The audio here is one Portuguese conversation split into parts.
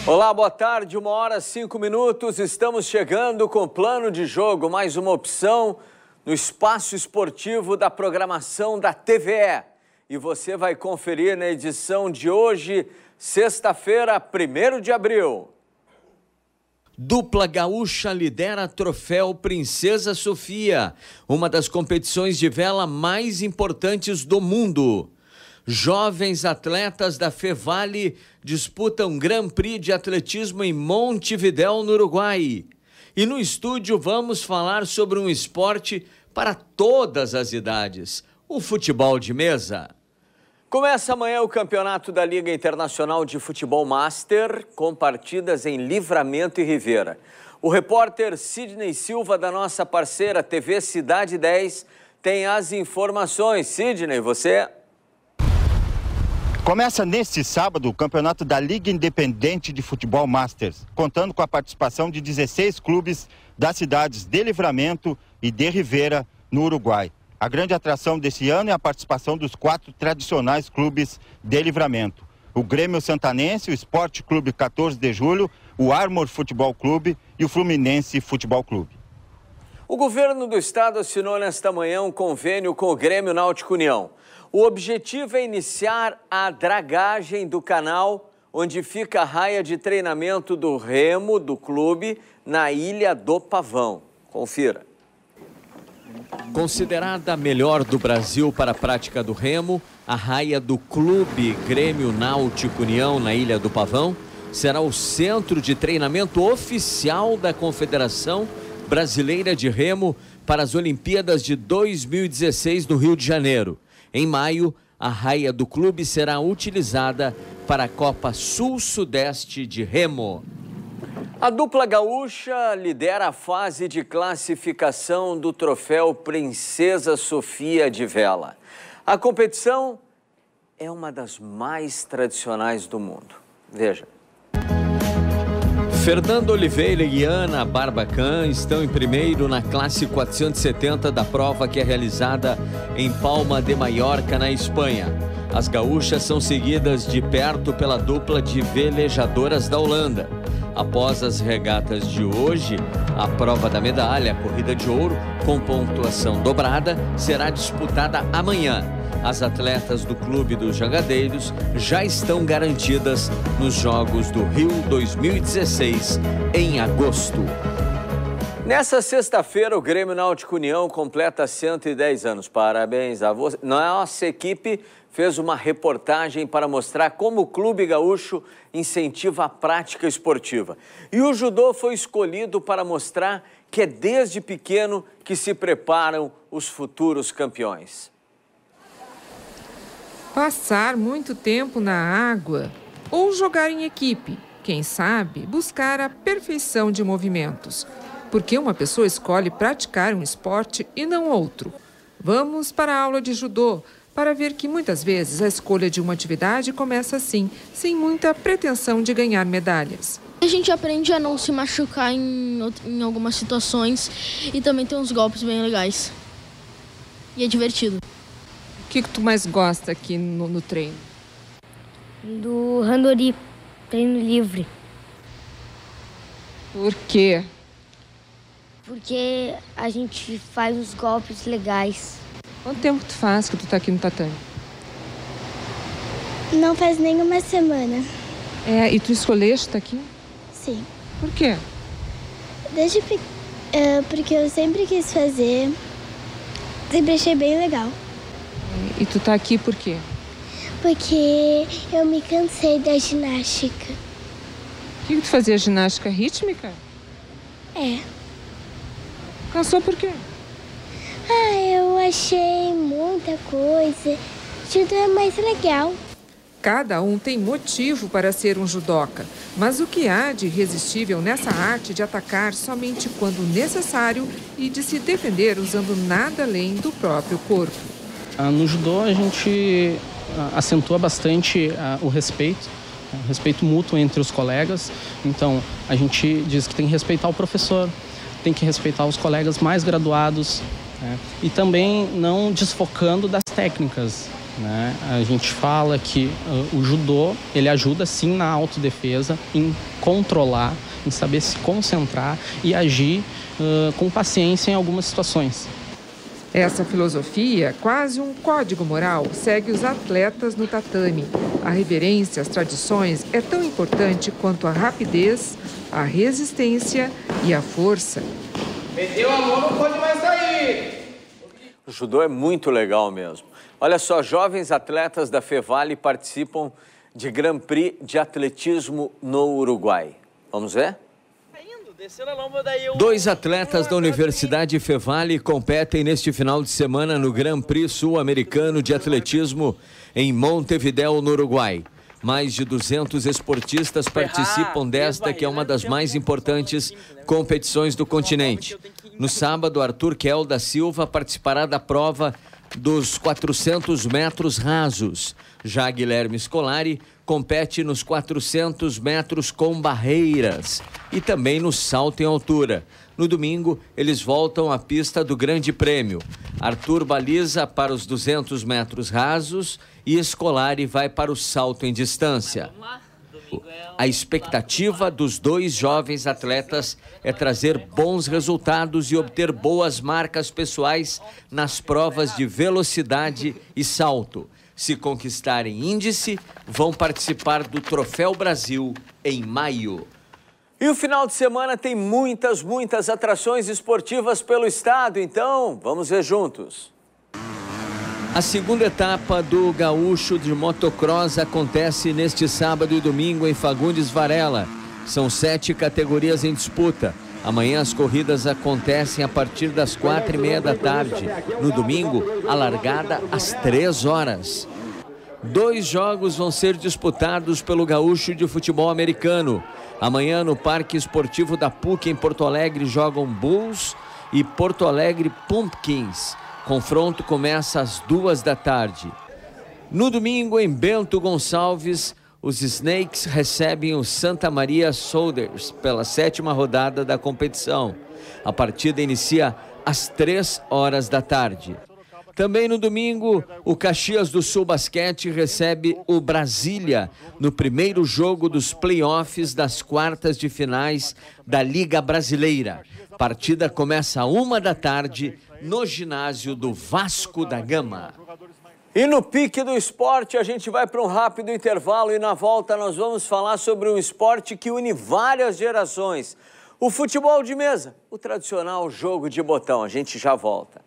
Olá, boa tarde, 1h05. Estamos chegando com o plano de jogo, mais uma opção no espaço esportivo da programação da TVE. E você vai conferir na edição de hoje, sexta-feira, 1º de abril. Dupla gaúcha lidera troféu Princesa Sofia, uma das competições de vela mais importantes do mundo. Jovens atletas da Fevale disputam Grand Prix de atletismo em Montevidéu, no Uruguai. E no estúdio vamos falar sobre um esporte para todas as idades, o futebol de mesa. Começa amanhã o campeonato da Liga Internacional de Futebol Master, com partidas em Livramento e Rivera. O repórter Sidney Silva, da nossa parceira TV Cidade 10, tem as informações. Sidney, você... Começa neste sábado o campeonato da Liga Independente de Futebol Masters, contando com a participação de 16 clubes das cidades de Livramento e de Rivera, no Uruguai. A grande atração desse ano é a participação dos 4 tradicionais clubes de Livramento: o Grêmio Santanense, o Esporte Clube 14 de Julho, o Armor Futebol Clube e o Fluminense Futebol Clube. O governo do estado assinou nesta manhã um convênio com o Grêmio Náutico União. O objetivo é iniciar a dragagem do canal onde fica a raia de treinamento do remo do clube na Ilha do Pavão. Confira. Considerada a melhor do Brasil para a prática do remo, a raia do Clube Grêmio Náutico União na Ilha do Pavão será o centro de treinamento oficial da Confederação Brasileira de Remo para as Olimpíadas de 2016 no Rio de Janeiro. Em maio, a raia do clube será utilizada para a Copa Sul-Sudeste de Remo. A dupla gaúcha lidera a fase de classificação do troféu Princesa Sofia de vela. A competição é uma das mais tradicionais do mundo. Veja. Fernando Oliveira e Ana Barbacan estão em primeiro na classe 470 da prova, que é realizada em Palma de Mallorca, na Espanha. As gaúchas são seguidas de perto pela dupla de velejadoras da Holanda. Após as regatas de hoje, a prova da medalha, a corrida de ouro, com pontuação dobrada, será disputada amanhã. As atletas do Clube dos Jangadeiros já estão garantidas nos Jogos do Rio 2016, em agosto. Nessa sexta-feira, o Grêmio Náutico União completa 110 anos. Parabéns a você. Nossa equipe fez uma reportagem para mostrar como o Clube Gaúcho incentiva a prática esportiva. E o judô foi escolhido para mostrar que é desde pequeno que se preparam os futuros campeões. Passar muito tempo na água ou jogar em equipe, quem sabe buscar a perfeição de movimentos. Porque uma pessoa escolhe praticar um esporte e não outro. Vamos para a aula de judô para ver que muitas vezes a escolha de uma atividade começa assim, sem muita pretensão de ganhar medalhas. A gente aprende a não se machucar em algumas situações e também tem uns golpes bem legais. E é divertido. O que tu mais gosta aqui no treino? Do Randori, treino livre. Por quê? Porque a gente faz os golpes legais. Quanto tempo tu faz que tu tá aqui no tatame? Não faz nem uma semana. E tu escolheste estar aqui? Sim. Por quê? Porque eu sempre quis fazer, sempre achei bem legal. E tu tá aqui por quê? Porque eu me cansei da ginástica. O que tu fazia, ginástica rítmica? É. Cansou por quê? Eu achei muita coisa. Judô é mais legal. Cada um tem motivo para ser um judoca, mas o que há de irresistível nessa arte de atacar somente quando necessário e de se defender usando nada além do próprio corpo? No judô a gente acentua bastante o respeito mútuo entre os colegas. Então a gente diz que tem que respeitar o professor, tem que respeitar os colegas mais graduados, né? E também não desfocando das técnicas. né? A gente fala que o judô, ele ajuda sim na autodefesa, em controlar, em saber se concentrar e agir com paciência em algumas situações. Essa filosofia, quase um código moral, segue os atletas no tatame. A reverência às tradições é tão importante quanto a rapidez, a resistência e a força. Meteu a mão, não pode mais sair! O judô é muito legal mesmo. Olha só, jovens atletas da Fevale participam de Grand Prix de atletismo no Uruguai. Vamos ver? 2 atletas da Universidade Fevale competem neste final de semana no Grand Prix Sul-Americano de Atletismo em Montevidéu, no Uruguai. Mais de 200 esportistas participam desta, que é uma das mais importantes competições do continente. No sábado, Arthur Kel da Silva participará da prova dos 400 metros rasos. Já Guilherme Scolari compete nos 400 metros com barreiras e também no salto em altura. No domingo, eles voltam à pista do Grande Prêmio. Arthur baliza para os 200 metros rasos e Scolari vai para o salto em distância. A expectativa dos 2 jovens atletas é trazer bons resultados e obter boas marcas pessoais nas provas de velocidade e salto. Se conquistarem índice, vão participar do Troféu Brasil em maio. E o final de semana tem muitas atrações esportivas pelo estado, então vamos ver juntos. A segunda etapa do Gaúcho de Motocross acontece neste sábado e domingo em Fagundes Varela. São 7 categorias em disputa. Amanhã as corridas acontecem a partir das 4h30 da tarde. No domingo, a largada às 3 horas. 2 jogos vão ser disputados pelo Gaúcho de Futebol Americano. Amanhã no Parque Esportivo da PUC em Porto Alegre jogam Bulls e Porto Alegre Pumpkins. Confronto começa às 2 da tarde. No domingo, em Bento Gonçalves, os Snakes recebem o Santa Maria Soldiers pela 7ª rodada da competição. A partida inicia às 3 horas da tarde. Também no domingo, o Caxias do Sul Basquete recebe o Brasília no primeiro jogo dos playoffs das quartas de finais da Liga Brasileira. A partida começa às 1 da tarde no ginásio do Vasco da Gama. E no Pique do Esporte, a gente vai para um rápido intervalo e na volta nós vamos falar sobre um esporte que une várias gerações. O futebol de mesa, o tradicional jogo de botão. A gente já volta.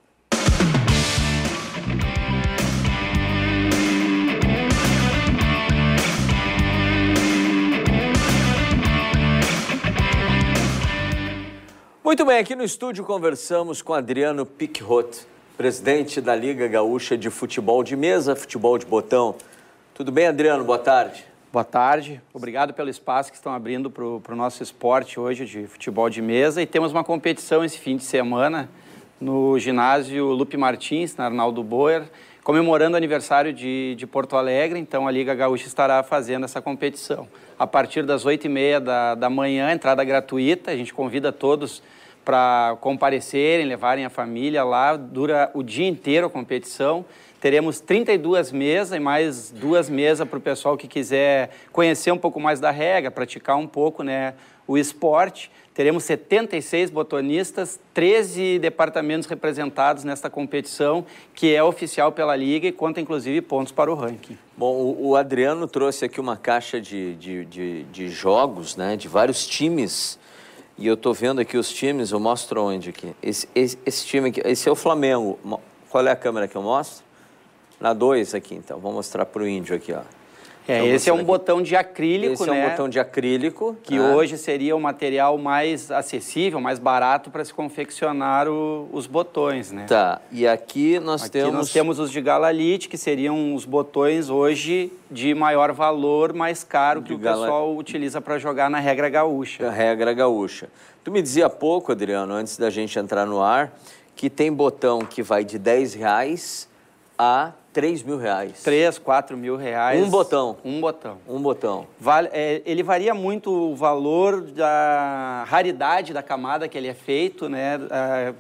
Muito bem, aqui no estúdio conversamos com Adriano Pichot, presidente da Liga Gaúcha de Futebol de Mesa, Futebol de Botão. Tudo bem, Adriano? Boa tarde. Boa tarde. Obrigado pelo espaço que estão abrindo para o nosso esporte hoje de futebol de mesa. E temos uma competição esse fim de semana no ginásio Lupe Martins, na Arnaldo Boer, comemorando o aniversário de Porto Alegre. Então, a Liga Gaúcha estará fazendo essa competição. A partir das 8h30 da manhã, entrada gratuita. A gente convida todos para comparecerem, levarem a família lá. Dura o dia inteiro a competição. Teremos 32 mesas e mais 2 mesas para o pessoal que quiser conhecer um pouco mais da regra, praticar um pouco, né, o esporte. Teremos 76 botonistas, 13 departamentos representados nesta competição, que é oficial pela Liga e conta, inclusive, pontos para o ranking. Bom, o Adriano trouxe aqui uma caixa de jogos, né, de vários times. E eu estou vendo aqui os times, eu mostro onde aqui. Esse time aqui, esse é o Flamengo. Qual é a câmera que eu mostro? Na 2 aqui, então. Vou mostrar para o índio aqui, ó. Esse é um botão de acrílico, esse né? É um botão de acrílico. Que hoje seria o material mais acessível, mais barato para se confeccionar os botões, né? Tá, e aqui nós temos os de Galalite, que seriam os botões hoje de maior valor, mais caro, que o pessoal utiliza para jogar na regra gaúcha. A regra gaúcha. Tu me dizia há pouco, Adriano, antes da gente entrar no ar, que tem botão que vai de R$10 a R$3.000. 3, 4 mil reais. Um botão. Um botão. Um botão. Ele varia muito o valor da raridade da camada que ele é feito, né?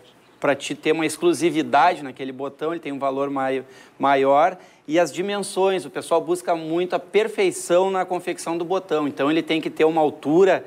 para te ter uma exclusividade naquele botão, ele tem um valor maior. E as dimensões, o pessoal busca muito a perfeição na confecção do botão. Então, ele tem que ter uma altura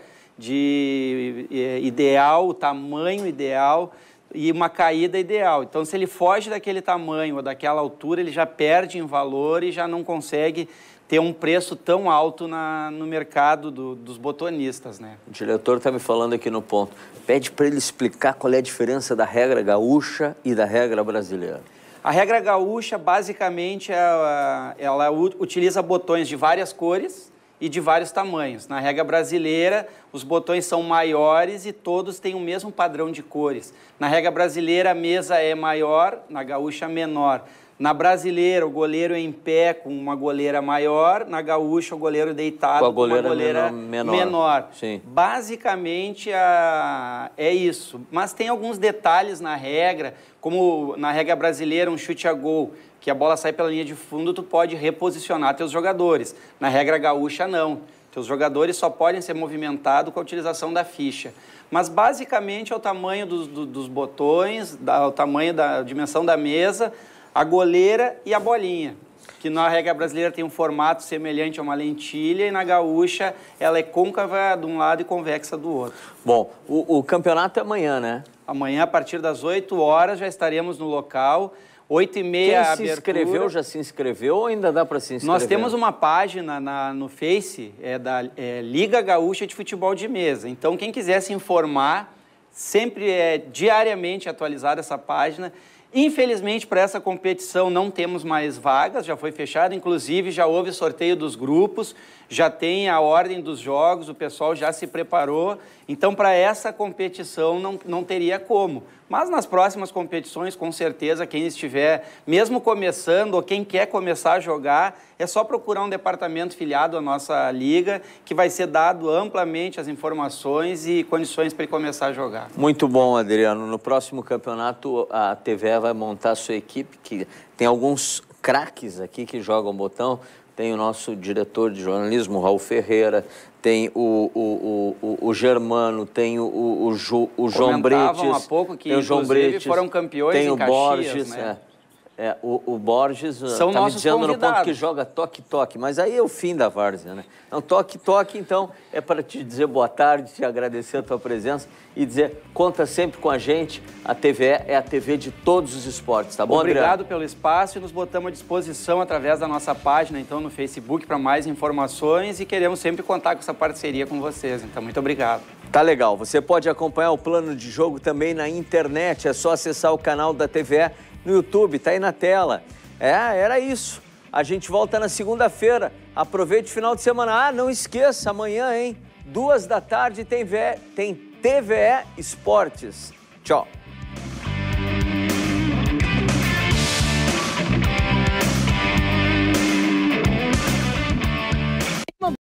ideal, o tamanho ideal e uma caída ideal. Então, se ele foge daquele tamanho ou daquela altura, ele já perde em valor e já não consegue ter um preço tão alto no mercado dos botonistas, né? O diretor está me falando aqui no ponto. Pede para ele explicar qual é a diferença da regra gaúcha e da regra brasileira. A regra gaúcha, basicamente, ela utiliza botões de várias cores e de vários tamanhos. Na regra brasileira, os botões são maiores e todos têm o mesmo padrão de cores. Na regra brasileira, a mesa é maior, na gaúcha, menor. Na brasileira, o goleiro é em pé com uma goleira maior, na gaúcha, o goleiro deitado com uma goleira menor. Sim. Basicamente, é isso. Mas tem alguns detalhes na regra, como na regra brasileira, um chute a gol, que a bola sai pela linha de fundo, tu pode reposicionar teus jogadores. Na regra gaúcha, não. Teus jogadores só podem ser movimentados com a utilização da ficha. Mas, basicamente, é o tamanho dos botões, o tamanho da dimensão da mesa, a goleira e a bolinha, que na regra brasileira tem um formato semelhante a uma lentilha e na gaúcha ela é côncava de um lado e convexa do outro. Bom, o campeonato é amanhã, né? Amanhã, a partir das 8 horas, já estaremos no local. 8h30 a abertura. Quem se inscreveu, já se inscreveu ou ainda dá para se inscrever? Nós temos uma página no Face, da Liga Gaúcha de Futebol de Mesa. Então, quem quiser se informar, sempre é diariamente atualizada essa página. Infelizmente, para essa competição não temos mais vagas, já foi fechado, inclusive já houve sorteio dos grupos, já tem a ordem dos jogos, o pessoal já se preparou. Então, para essa competição não teria como. Mas nas próximas competições, com certeza, quem estiver mesmo começando ou quem quer começar a jogar, é só procurar um departamento filiado à nossa liga, que vai ser dado amplamente as informações e condições para ele começar a jogar. Muito bom, Adriano. No próximo campeonato, a TVE vai montar a sua equipe, que tem alguns craques aqui que jogam botão. Tem o nosso diretor de jornalismo, Raul Ferreira, tem o Germano, tem o João Brites. Há pouco que, inclusive, foram campeões em Caxias, Borges, né? O Borges está me dizendo no ponto que joga toque-toque, mas aí é o fim da várzea, né? Não, toque-toque, então, é para te dizer boa tarde, te agradecer a tua presença e dizer, conta sempre com a gente, a TVE é a TV de todos os esportes, tá bom, Obrigado, Adriano? Pelo espaço e nos botamos à disposição através da nossa página, então, no Facebook, para mais informações e queremos sempre contar com essa parceria com vocês, então, muito obrigado. Tá legal, você pode acompanhar o plano de jogo também na internet, é só acessar o canal da TVE no YouTube, tá aí na tela. Era isso. A gente volta na segunda-feira. Aproveite o final de semana. Não esqueça, amanhã, hein? 2 da tarde tem TVE Esportes. Tchau.